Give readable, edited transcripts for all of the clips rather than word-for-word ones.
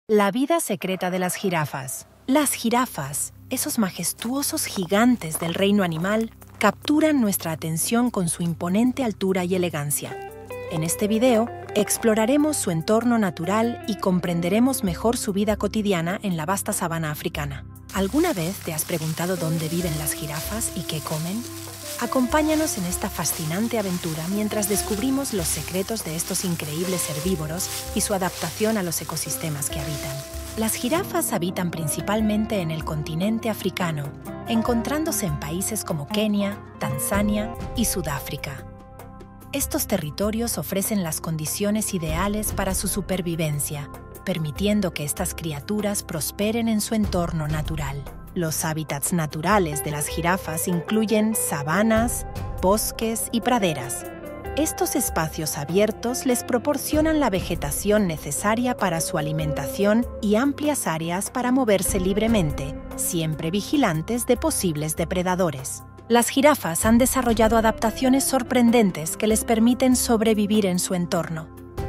La vida secreta de las jirafas. Las jirafas, esos majestuosos gigantes del reino animal, capturan nuestra atención con su imponente altura y elegancia. En este video, exploraremos su entorno natural y comprenderemos mejor su vida cotidiana en la vasta sabana africana. ¿Alguna vez te has preguntado dónde viven las jirafas y qué comen? Acompáñanos en esta fascinante aventura mientras descubrimos los secretos de estos increíbles herbívoros y su adaptación a los ecosistemas que habitan. Las jirafas habitan principalmente en el continente africano, encontrándose en países como Kenia, Tanzania y Sudáfrica. Estos territorios ofrecen las condiciones ideales para su supervivencia, permitiendo que estas criaturas prosperen en su entorno natural. Los hábitats naturales de las jirafas incluyen sabanas, bosques y praderas. Estos espacios abiertos les proporcionan la vegetación necesaria para su alimentación y amplias áreas para moverse libremente, siempre vigilantes de posibles depredadores. Las jirafas han desarrollado adaptaciones sorprendentes que les permiten sobrevivir en su entorno.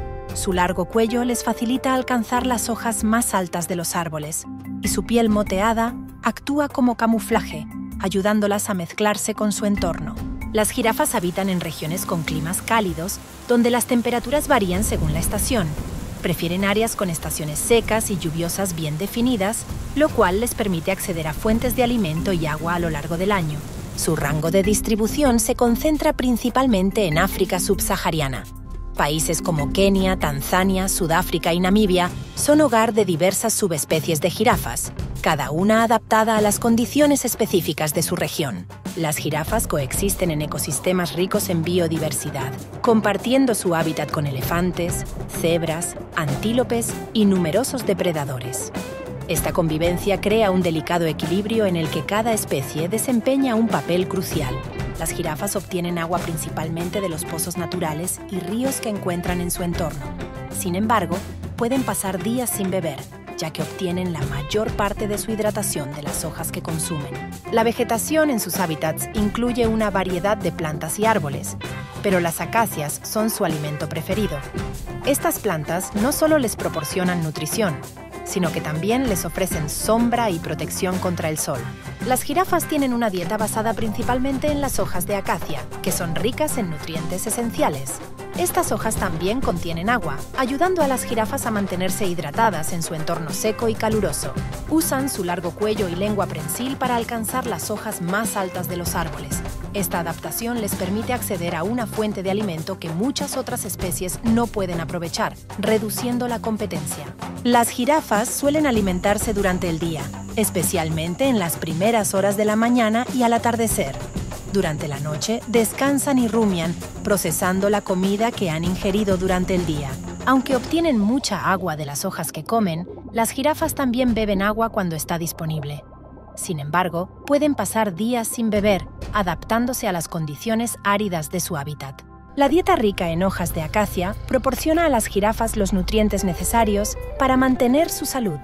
Su largo cuello les facilita alcanzar las hojas más altas de los árboles, y su piel moteada actúa como camuflaje, ayudándolas a mezclarse con su entorno. Las jirafas habitan en regiones con climas cálidos, donde las temperaturas varían según la estación. Prefieren áreas con estaciones secas y lluviosas bien definidas, lo cual les permite acceder a fuentes de alimento y agua a lo largo del año. Su rango de distribución se concentra principalmente en África subsahariana. Países como Kenia, Tanzania, Sudáfrica y Namibia son hogar de diversas subespecies de jirafas, cada una adaptada a las condiciones específicas de su región. Las jirafas coexisten en ecosistemas ricos en biodiversidad, compartiendo su hábitat con elefantes, cebras, antílopes y numerosos depredadores. Esta convivencia crea un delicado equilibrio en el que cada especie desempeña un papel crucial. Las jirafas obtienen agua principalmente de los pozos naturales y ríos que encuentran en su entorno. Sin embargo, pueden pasar días sin beber, ya que obtienen la mayor parte de su hidratación de las hojas que consumen. La vegetación en sus hábitats incluye una variedad de plantas y árboles, pero las acacias son su alimento preferido. Estas plantas no solo les proporcionan nutrición, sino que también les ofrecen sombra y protección contra el sol. Las jirafas tienen una dieta basada principalmente en las hojas de acacia, que son ricas en nutrientes esenciales. Estas hojas también contienen agua, ayudando a las jirafas a mantenerse hidratadas en su entorno seco y caluroso. Usan su largo cuello y lengua prensil para alcanzar las hojas más altas de los árboles. Esta adaptación les permite acceder a una fuente de alimento que muchas otras especies no pueden aprovechar, reduciendo la competencia. Las jirafas suelen alimentarse durante el día, especialmente en las primeras horas de la mañana y al atardecer. Durante la noche, descansan y rumian, procesando la comida que han ingerido durante el día. Aunque obtienen mucha agua de las hojas que comen, las jirafas también beben agua cuando está disponible. Sin embargo, pueden pasar días sin beber, adaptándose a las condiciones áridas de su hábitat. La dieta rica en hojas de acacia proporciona a las jirafas los nutrientes necesarios para mantener su salud.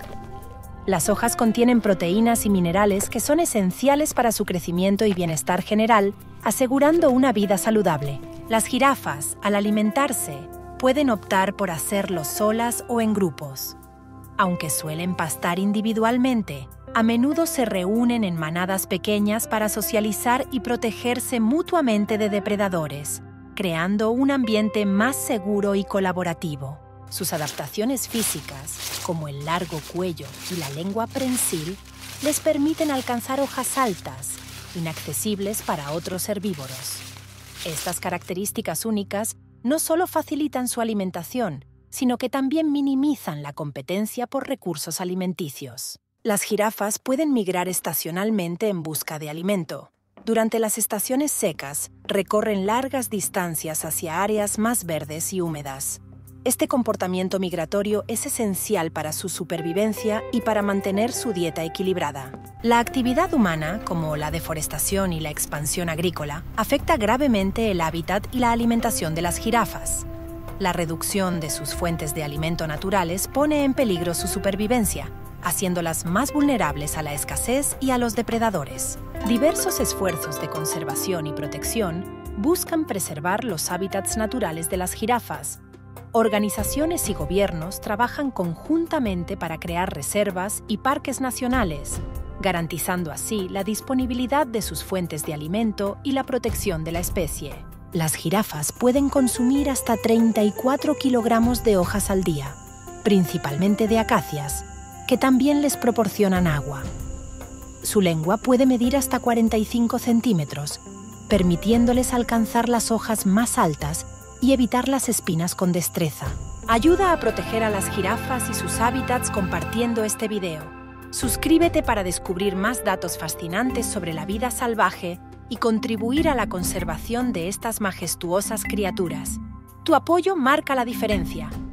Las hojas contienen proteínas y minerales que son esenciales para su crecimiento y bienestar general, asegurando una vida saludable. Las jirafas, al alimentarse, pueden optar por hacerlo solas o en grupos. Aunque suelen pastar individualmente, a menudo se reúnen en manadas pequeñas para socializar y protegerse mutuamente de depredadores, creando un ambiente más seguro y colaborativo. Sus adaptaciones físicas, como el largo cuello y la lengua prensil, les permiten alcanzar hojas altas, inaccesibles para otros herbívoros. Estas características únicas no solo facilitan su alimentación, sino que también minimizan la competencia por recursos alimenticios. Las jirafas pueden migrar estacionalmente en busca de alimento. Durante las estaciones secas, recorren largas distancias hacia áreas más verdes y húmedas. Este comportamiento migratorio es esencial para su supervivencia y para mantener su dieta equilibrada. La actividad humana, como la deforestación y la expansión agrícola, afecta gravemente el hábitat y la alimentación de las jirafas. La reducción de sus fuentes de alimento naturales pone en peligro su supervivencia, haciéndolas más vulnerables a la escasez y a los depredadores. Diversos esfuerzos de conservación y protección buscan preservar los hábitats naturales de las jirafas, Organizaciones y gobiernos trabajan conjuntamente para crear reservas y parques nacionales, garantizando así la disponibilidad de sus fuentes de alimento y la protección de la especie. Las jirafas pueden consumir hasta 34 kilogramos de hojas al día, principalmente de acacias, que también les proporcionan agua. Su lengua puede medir hasta 45 centímetros, permitiéndoles alcanzar las hojas más altas y evitar las espinas con destreza. Ayuda a proteger a las jirafas y sus hábitats compartiendo este video. Suscríbete para descubrir más datos fascinantes sobre la vida salvaje y contribuir a la conservación de estas majestuosas criaturas. Tu apoyo marca la diferencia.